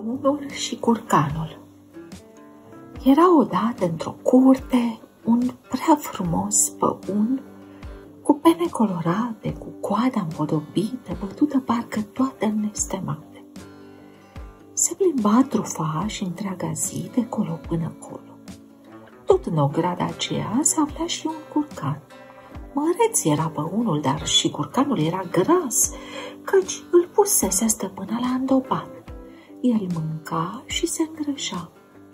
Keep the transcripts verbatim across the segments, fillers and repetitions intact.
Păunul și curcanul. Era odată într-o curte un prea frumos păun cu pene colorate, cu coada împodobită, bătută parcă toată nestemată. Se plimba trufaș întreaga zi de colo până colo. Tot în ograda aceea se afla și un curcan. Măreț era păunul, dar și curcanul era gras, căci îl pusese stăpâna la îndopat. El mânca și se îngrășa.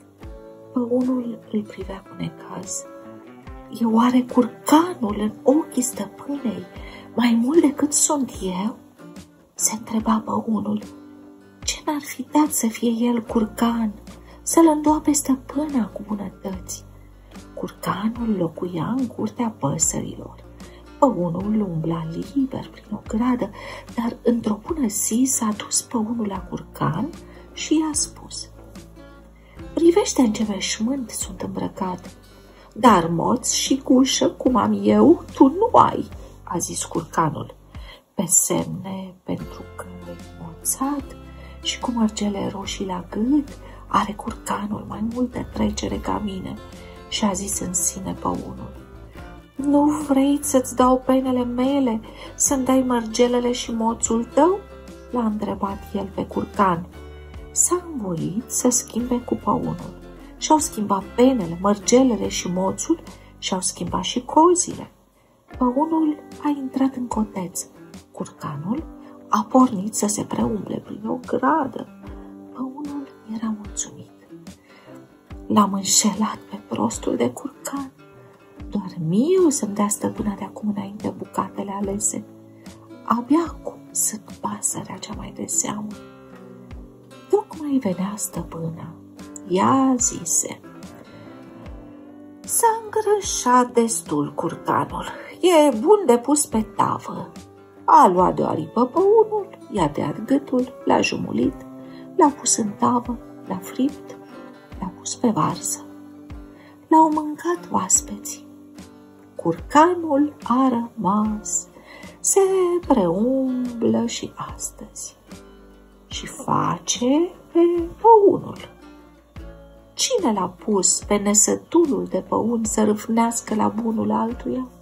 Păunul îl privea cu necaz. E oare curcanul în ochii stăpânei mai mult decât sunt eu? Se întreba păunul. Ce n-ar fi dat să fie el curcan, să-l îndoape stăpâna cu bunătăți? Curcanul locuia în curtea păsărilor. Păunul umbla liber prin o gradă, dar într-o bună zi s-a dus păunul la curcan și i-a spus: privește în ce veșmânt sunt îmbrăcat, dar moț și gușă, cum am eu, tu nu ai, a zis curcanul. Pe semne, pentru că e moțat și cu mărgele roșii la gât, are curcanul mai multă trecere ca mine, și a zis în sine păunul. Nu vrei să-ți dau penele mele, să-mi dai mărgelele și moțul tău? L-a întrebat el pe curcan. S-a învoit să schimbe cu păunul. Și-au schimbat penele, mărgelele și moțul și-au schimbat și cozile. Păunul a intrat în coteț. Curcanul a pornit să se preumble prin o gradă. Păunul era mulțumit. L-am înșelat pe prostul de curcan. Doar mie o să-mi dea stăpâna de acum înainte bucatele alese. Abia acum sunt pasărea cea mai de seamă. Tocmai venea stăpâna. Ea zise: s-a îngrășat destul curcanul, e bun de pus pe tavă. A luat de o aripă păunul, i-a tăiat gâtul, l-a jumulit, l-a pus în tavă, l-a fript, l-a pus pe varză. L-au mâncat oaspeții. Curcanul a rămas, se preumblă și astăzi și face pe păunul. Cine l-a pus pe nesătulul de păun să râvnească la bunul altuia?